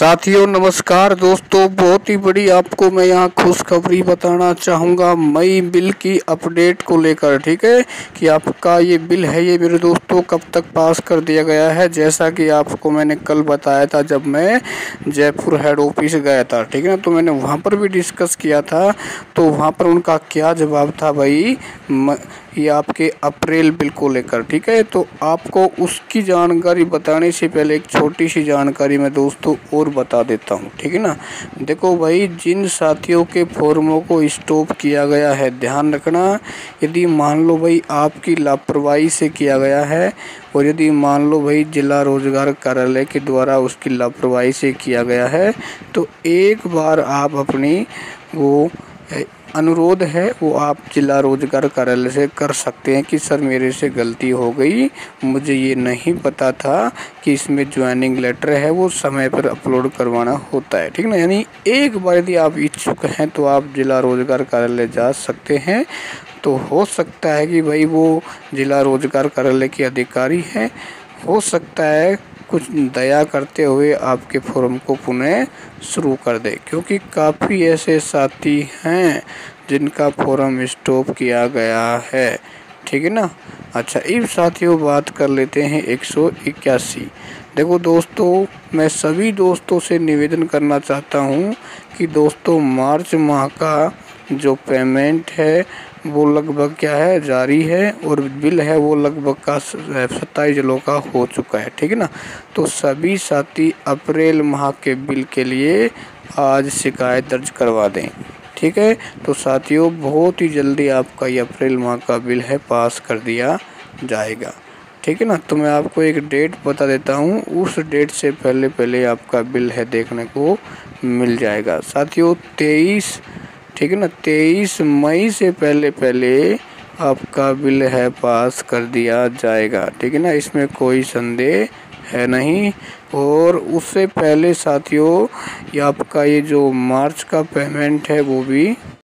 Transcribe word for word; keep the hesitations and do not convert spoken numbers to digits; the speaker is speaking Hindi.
साथियों नमस्कार दोस्तों, बहुत ही बड़ी आपको मैं यहाँ खुशखबरी बताना चाहूँगा मई बिल की अपडेट को लेकर। ठीक है कि आपका ये बिल है ये मेरे दोस्तों कब तक पास कर दिया गया है। जैसा कि आपको मैंने कल बताया था जब मैं जयपुर हेड ऑफिस गया था, ठीक है ना, तो मैंने वहाँ पर भी डिस्कस किया था। तो वहाँ पर उनका क्या जवाब था भाई, ये आपके अप्रैल बिल को लेकर। ठीक है, तो आपको उसकी जानकारी बताने से पहले एक छोटी सी जानकारी मैं दोस्तों और बता देता हूँ। ठीक है ना, देखो भाई, जिन साथियों के फॉर्मों को स्टॉप किया गया है, ध्यान रखना, यदि मान लो भाई आपकी लापरवाही से किया गया है और यदि मान लो भाई जिला रोजगार कार्यालय के द्वारा उसकी लापरवाही से किया गया है, तो एक बार आप अपनी वो अनुरोध है वो आप जिला रोजगार कार्यालय से कर सकते हैं कि सर मेरे से गलती हो गई, मुझे ये नहीं पता था कि इसमें ज्वाइनिंग लेटर है वो समय पर अपलोड करवाना होता है। ठीक ना, यानी एक बार यदि आप इच्छुक हैं तो आप जिला रोजगार कार्यालय जा सकते हैं। तो हो सकता है कि भाई वो जिला रोजगार कार्यालय के अधिकारी हैं, हो सकता है कुछ दया करते हुए आपके फॉर्म को पुनः शुरू कर दे, क्योंकि काफ़ी ऐसे साथी हैं जिनका फॉर्म स्टॉप किया गया है। ठीक है ना। अच्छा, इस साथियों बात कर लेते हैं एक सौ इक्यासी। देखो दोस्तों, मैं सभी दोस्तों से निवेदन करना चाहता हूँ कि दोस्तों मार्च माह का जो पेमेंट है वो लगभग क्या है जारी है और बिल है वो लगभग का सत्ताईस जिलों का हो चुका है। ठीक है ना, तो सभी साथी अप्रैल माह के बिल के लिए आज शिकायत दर्ज करवा दें। ठीक है, तो साथियों बहुत ही जल्दी आपका ये अप्रैल माह का बिल है पास कर दिया जाएगा। ठीक है ना, तो मैं आपको एक डेट बता देता हूँ, उस डेट से पहले पहले आपका बिल है देखने को मिल जाएगा साथियों। तेईस ठीक है ना, तेईस मई से पहले पहले आपका बिल है पास कर दिया जाएगा। ठीक है ना, इसमें कोई संदेह है नहीं। और उससे पहले साथियों ये आपका ये जो मार्च का पेमेंट है वो भी